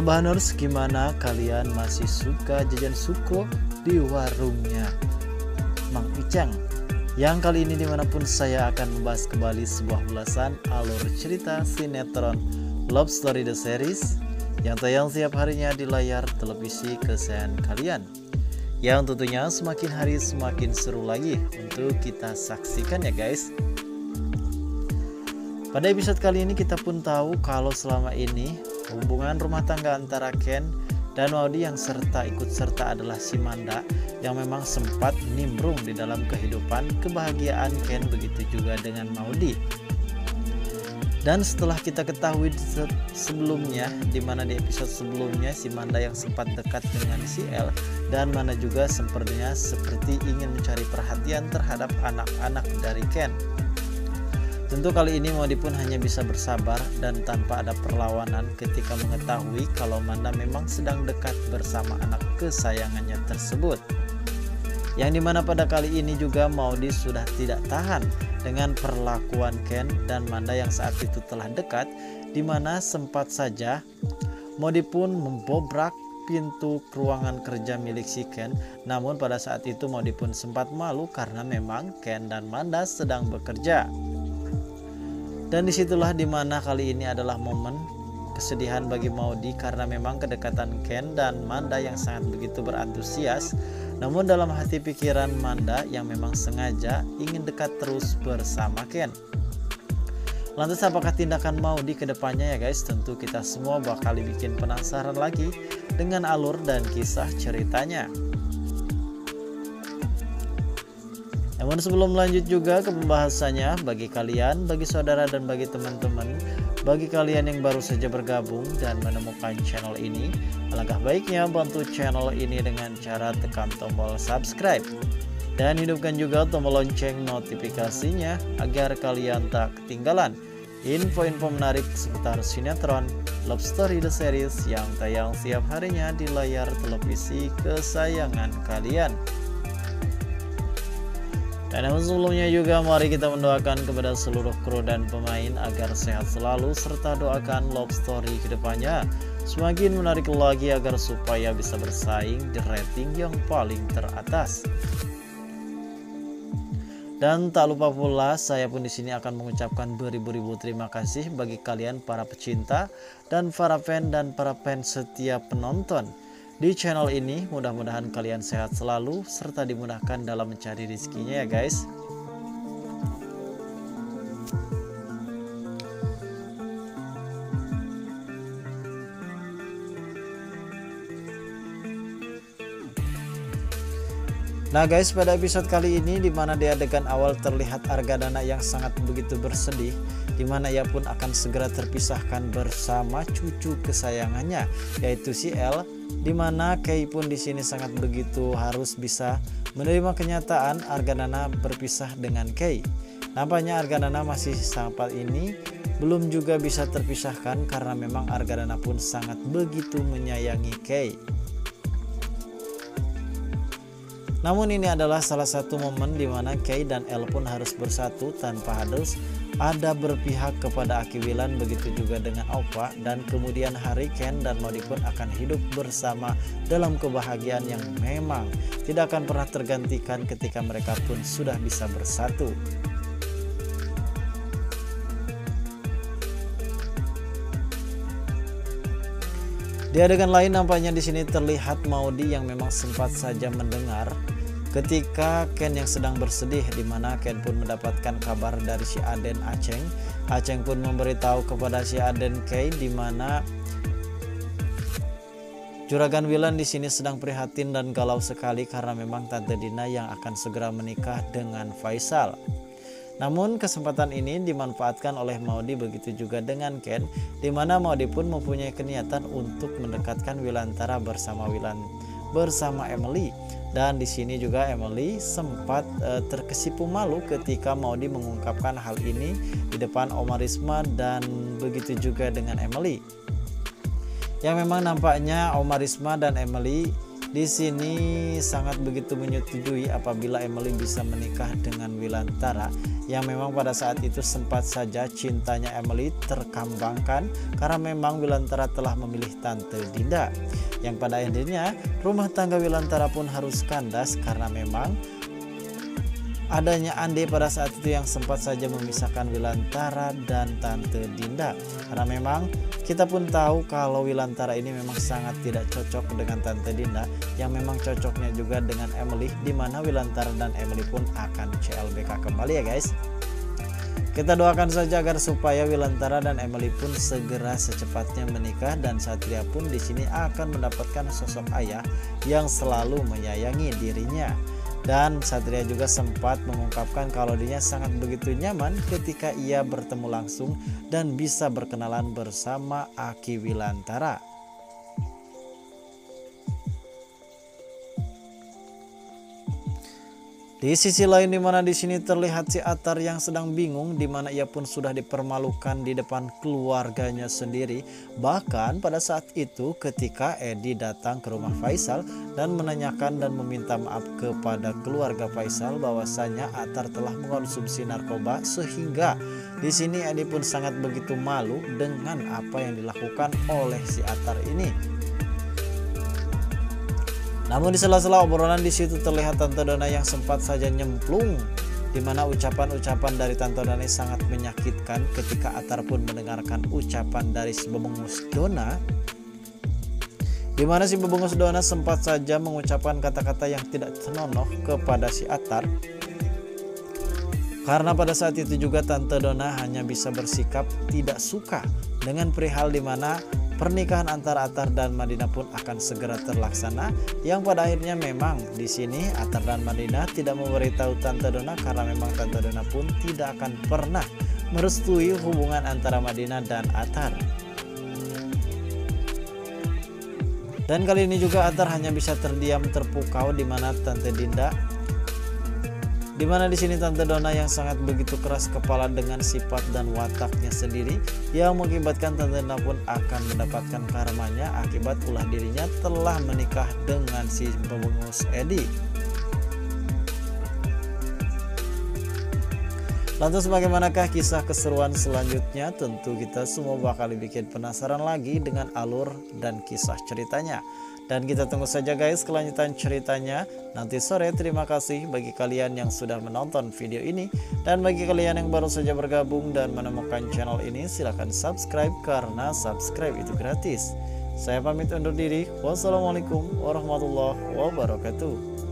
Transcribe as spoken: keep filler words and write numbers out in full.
Sahabaters, gimana kalian masih suka jajan suko di warungnya Mang Icang? Yang kali ini dimanapun saya akan membahas kembali sebuah ulasan alur cerita sinetron Love Story The Series yang tayang setiap harinya di layar televisi kesayangan kalian, yang tentunya semakin hari semakin seru lagi untuk kita saksikan ya guys. Pada episode kali ini kita pun tahu kalau selama ini hubungan rumah tangga antara Ken dan Maudy yang serta ikut serta adalah si Manda yang memang sempat nimbrung di dalam kehidupan kebahagiaan Ken, begitu juga dengan Maudy. Dan setelah kita ketahui sebelumnya, dimana di episode sebelumnya si Manda yang sempat dekat dengan si El, dan mana juga sepertinya seperti ingin mencari perhatian terhadap anak-anak dari Ken. Tentu kali ini Maudy pun hanya bisa bersabar dan tanpa ada perlawanan ketika mengetahui kalau Manda memang sedang dekat bersama anak kesayangannya tersebut. Yang dimana pada kali ini juga Maudy sudah tidak tahan dengan perlakuan Ken dan Manda yang saat itu telah dekat, dimana sempat saja Maudy pun membobrak pintu ruangan kerja milik si Ken. Namun pada saat itu Maudy pun sempat malu karena memang Ken dan Manda sedang bekerja. Dan disitulah dimana kali ini adalah momen kesedihan bagi Maudy karena memang kedekatan Ken dan Manda yang sangat begitu berantusias. Namun dalam hati pikiran Manda yang memang sengaja ingin dekat terus bersama Ken. Lantas apakah tindakan Maudy ke depannya ya guys? Tentu kita semua bakal bikin penasaran lagi dengan alur dan kisah ceritanya. Namun sebelum lanjut juga ke pembahasannya, bagi kalian, bagi saudara dan bagi teman-teman, bagi kalian yang baru saja bergabung dan menemukan channel ini, alangkah baiknya bantu channel ini dengan cara tekan tombol subscribe dan hidupkan juga tombol lonceng notifikasinya agar kalian tak ketinggalan info-info menarik seputar sinetron Love Story The Series yang tayang setiap harinya di layar televisi kesayangan kalian. Dan sebelumnya juga mari kita mendoakan kepada seluruh kru dan pemain agar sehat selalu, serta doakan Love Story kedepannya semakin menarik lagi agar supaya bisa bersaing di rating yang paling teratas. Dan tak lupa pula saya pun di sini akan mengucapkan beribu-ribu terima kasih bagi kalian para pecinta dan para fan dan para fans setiap penonton di channel ini. Mudah-mudahan kalian sehat selalu serta dimudahkan dalam mencari rezekinya ya guys. Nah guys, pada episode kali ini dimana di adegan awal terlihat Argadana yang sangat begitu bersedih, dimana ia pun akan segera terpisahkan bersama cucu kesayangannya yaitu si El, dimana Kay pun di sini sangat begitu harus bisa menerima kenyataan Argadana berpisah dengan Kay. Nampaknya Argadana masih sampai ini belum juga bisa terpisahkan karena memang Argadana pun sangat begitu menyayangi Kay. Namun ini adalah salah satu momen di mana Kay dan El pun harus bersatu tanpa harus ada berpihak kepada Aki Willan, begitu juga dengan Oppa, dan kemudian hari Ken dan Maudy pun akan hidup bersama dalam kebahagiaan yang memang tidak akan pernah tergantikan ketika mereka pun sudah bisa bersatu. Di adegan lain nampaknya di sini terlihat Maudy yang memang sempat saja mendengar ketika Ken yang sedang bersedih, dimana Ken pun mendapatkan kabar dari si Aden Aceng. Aceng pun memberitahu kepada si Aden Kay dimana Juragan Willan di sini sedang prihatin dan galau sekali karena memang Tante Dina yang akan segera menikah dengan Faisal. Namun kesempatan ini dimanfaatkan oleh Maudy, begitu juga dengan Ken, dimana Maudy pun mempunyai keniatan untuk mendekatkan Willantara bersama Willan bersama Emily. Dan di sini juga Emily sempat e, terkesipu malu ketika Maudy mengungkapkan hal ini di depan Omarisma dan begitu juga dengan Emily. Yang memang nampaknya Omarisma dan Emily di sini sangat begitu menyetujui apabila Emily bisa menikah dengan Wilantara, yang memang pada saat itu sempat saja cintanya Emily terkambangkan karena memang Wilantara telah memilih Tante Dinda, yang pada akhirnya rumah tangga Wilantara pun harus kandas karena memang adanya Ande pada saat itu yang sempat saja memisahkan Wilantara dan Tante Dinda. Karena memang kita pun tahu kalau Wilantara ini memang sangat tidak cocok dengan Tante Dinda, yang memang cocoknya juga dengan Emily, dimana Wilantara dan Emily pun akan C L B K kembali ya guys. Kita doakan saja agar supaya Wilantara dan Emily pun segera secepatnya menikah, dan Satria pun di sini akan mendapatkan sosok ayah yang selalu menyayangi dirinya. Dan Satria juga sempat mengungkapkan kalau dirinya sangat begitu nyaman ketika ia bertemu langsung dan bisa berkenalan bersama Aki Wilantara. Di sisi lain, dimana di sini terlihat si Atar yang sedang bingung, dimana ia pun sudah dipermalukan di depan keluarganya sendiri. Bahkan pada saat itu ketika Edi datang ke rumah Faisal dan menanyakan dan meminta maaf kepada keluarga Faisal bahwasanya Atar telah mengkonsumsi narkoba, sehingga di sini Edi pun sangat begitu malu dengan apa yang dilakukan oleh si Atar ini. Namun di sela-sela obrolan di situ terlihat Tante Dona yang sempat saja nyemplung, di mana ucapan-ucapan dari Tante Dona sangat menyakitkan ketika Atar pun mendengarkan ucapan dari si Bebengus Dona, di mana si Bebengus Dona sempat saja mengucapkan kata-kata yang tidak senonoh kepada si Atar. Karena pada saat itu juga Tante Dona hanya bisa bersikap tidak suka dengan perihal di mana pernikahan antara Atar dan Madinah pun akan segera terlaksana, yang pada akhirnya memang di sini Atar dan Madinah tidak memberitahu Tante Dona karena memang Tante Dona pun tidak akan pernah merestui hubungan antara Madinah dan Atar. Dan kali ini juga Atar hanya bisa terdiam terpukau, di mana Tante Dinda Dimana di sini Tante Dona yang sangat begitu keras kepala dengan sifat dan wataknya sendiri, yang mengakibatkan Tante Dona pun akan mendapatkan karmanya akibat ulah dirinya telah menikah dengan si Bebengus Edi. Lantas bagaimanakah kisah keseruan selanjutnya? Tentu kita semua bakal dibikin penasaran lagi dengan alur dan kisah ceritanya. Dan kita tunggu saja guys kelanjutan ceritanya nanti sore. Terima kasih bagi kalian yang sudah menonton video ini, dan bagi kalian yang baru saja bergabung dan menemukan channel ini, silahkan subscribe karena subscribe itu gratis. Saya pamit undur diri. Wassalamualaikum warahmatullahi wabarakatuh.